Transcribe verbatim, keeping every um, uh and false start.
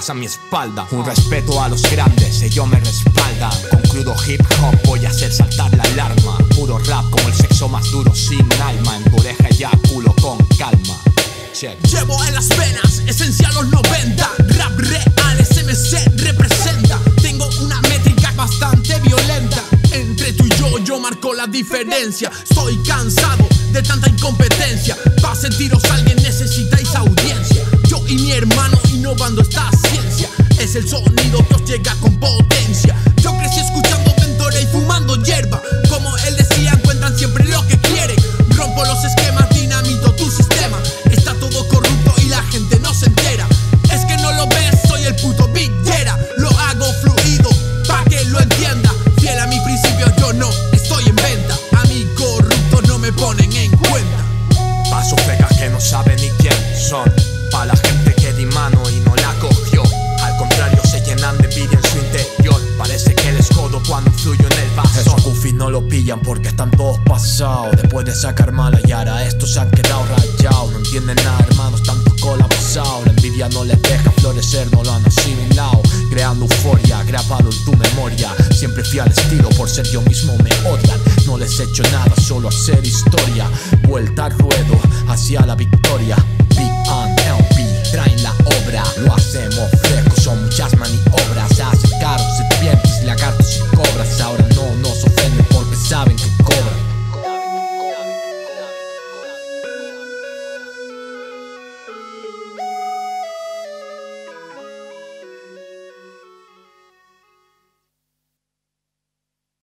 a mi espalda. Un respeto a los grandes, ellos me respaldan. Con crudo hip hop voy a hacer saltar la alarma. Puro rap como el sexo más duro sin alma. En tu oreja eyaculo con calma. Check. Llevo en las venas, esencia los noventa. Rap real, S M C representa. Tengo una métrica bastante violenta. Entre tú y yo, yo marco la diferencia. Estoy cansado de tanta incompetencia. Pa' sentiros alguien necesitáis audiencia. Yo y mi hermano innovando esta ciencia. Es el sonido que os llega con potencia. Yo crecí escuchando Ventura y fumando hierba. Como él decía, encuentran siempre lo que quieren. Rompo los esquemas, dinamito tu sistema. Está todo corrupto y la gente no se entera. Es que no lo ves, soy el puto Big Yera. Lo hago fluido, pa' que lo entienda. Fiel a mi principio, yo no estoy en venta. A mí corruptos no me ponen en cuenta. Paso fecas que no saben ni quién son. Pa' la gente que di mano y no la cogió. Al contrario, se llenan de envidia en su interior. Parece que les jodo cuando influyo en el vaso. Esos goofies no lo pillan porque están todos pasados. Después de sacar mala y ahora estos se han quedado rayados. No entienden nada, hermanos, tanto colapsado. La envidia no les deja florecer, no lo han asimilado. Creando euforia, grabado en tu memoria. Siempre fui al estilo, por ser yo mismo me odian. No les he hecho nada, solo hacer historia. Vuelta al ruedo, hacia la victoria. Big An.